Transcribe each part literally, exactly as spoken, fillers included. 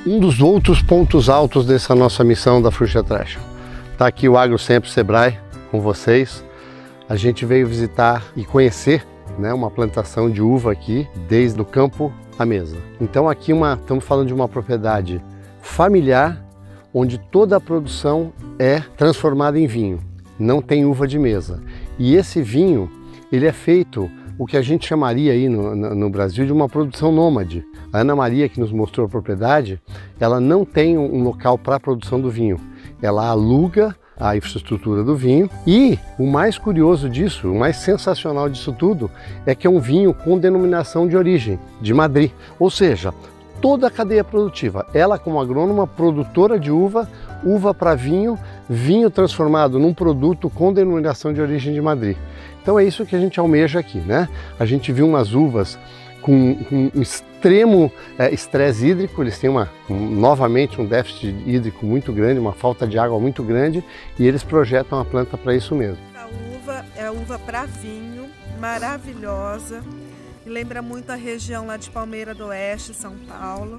Um dos outros pontos altos dessa nossa missão da Fruit Attraction. Está aqui o AgroSemp Sebrae com vocês. A gente veio visitar e conhecer, né, uma plantação de uva aqui, desde o campo à mesa. Então aqui uma, estamos falando de uma propriedade familiar, onde toda a produção é transformada em vinho. Não tem uva de mesa. E esse vinho, ele é feito, o que a gente chamaria aí no, no Brasil de uma produção nômade. A Ana Maria, que nos mostrou a propriedade, ela não tem um local para a produção do vinho. Ela aluga a infraestrutura do vinho e o mais curioso disso, o mais sensacional disso tudo, é que é um vinho com denominação de origem, de Madrid. Ou seja, toda a cadeia produtiva, ela como agrônoma, produtora de uva, uva para vinho, vinho transformado num produto com denominação de origem de Madrid. Então é isso que a gente almeja aqui, né? A gente viu umas uvas com, com um extremo é, estresse hídrico, eles têm uma, um, novamente um déficit hídrico muito grande, uma falta de água muito grande, e eles projetam a planta para isso mesmo. A uva é uva para vinho, maravilhosa, e lembra muito a região lá de Palmeira do Oeste, São Paulo,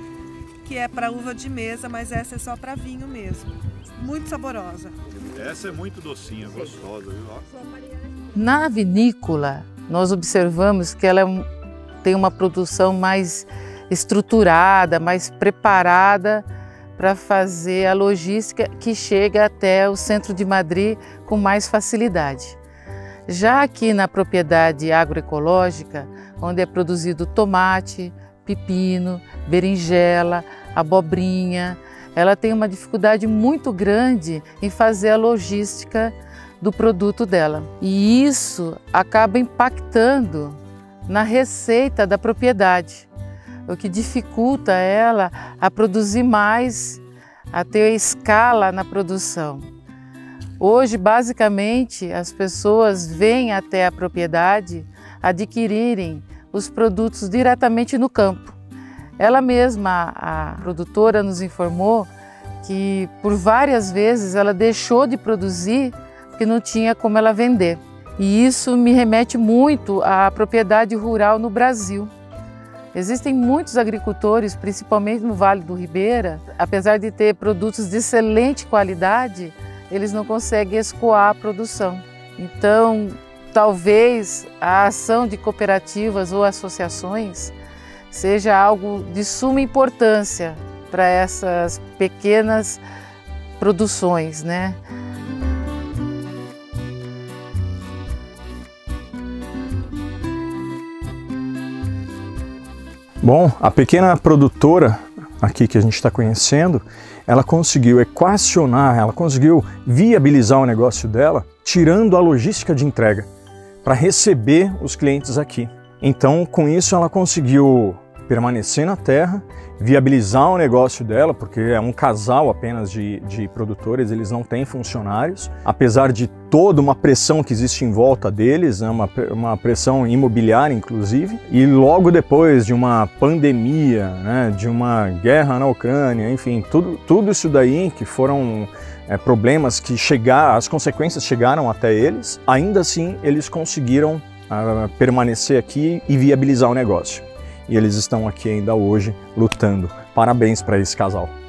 que é para uva de mesa, mas essa é só para vinho mesmo. Muito saborosa. Essa é muito docinha, gostosa, viu? Na vinícola, nós observamos que ela é um, tem uma produção mais estruturada, mais preparada para fazer a logística que chega até o centro de Madrid com mais facilidade. Já aqui na propriedade agroecológica, onde é produzido tomate, pepino, berinjela, abobrinha, ela tem uma dificuldade muito grande em fazer a logística do produto dela. E isso acaba impactando na receita da propriedade, o que dificulta ela a produzir mais, a ter escala na produção. Hoje, basicamente, as pessoas vêm até a propriedade adquirirem os produtos diretamente no campo. Ela mesma, a produtora, nos informou que por várias vezes ela deixou de produzir porque não tinha como ela vender. E isso me remete muito à propriedade rural no Brasil. Existem muitos agricultores, principalmente no Vale do Ribeira, apesar de ter produtos de excelente qualidade, eles não conseguem escoar a produção. Então, talvez a ação de cooperativas ou associações seja algo de suma importância para essas pequenas produções, né? Bom, a pequena produtora aqui que a gente está conhecendo, ela conseguiu equacionar, ela conseguiu viabilizar o negócio dela, tirando a logística de entrega para receber os clientes aqui. Então, com isso, ela conseguiu permanecer na terra, viabilizar o negócio dela, porque é um casal apenas de, de produtores, eles não têm funcionários, apesar de toda uma pressão que existe em volta deles, né, uma, uma pressão imobiliária inclusive, e logo depois de uma pandemia, né, de uma guerra na Ucrânia, enfim, tudo, tudo isso daí que foram é, problemas que chegaram, as consequências chegaram até eles, ainda assim eles conseguiram uh, permanecer aqui e viabilizar o negócio. E eles estão aqui ainda hoje lutando. Parabéns para esse casal.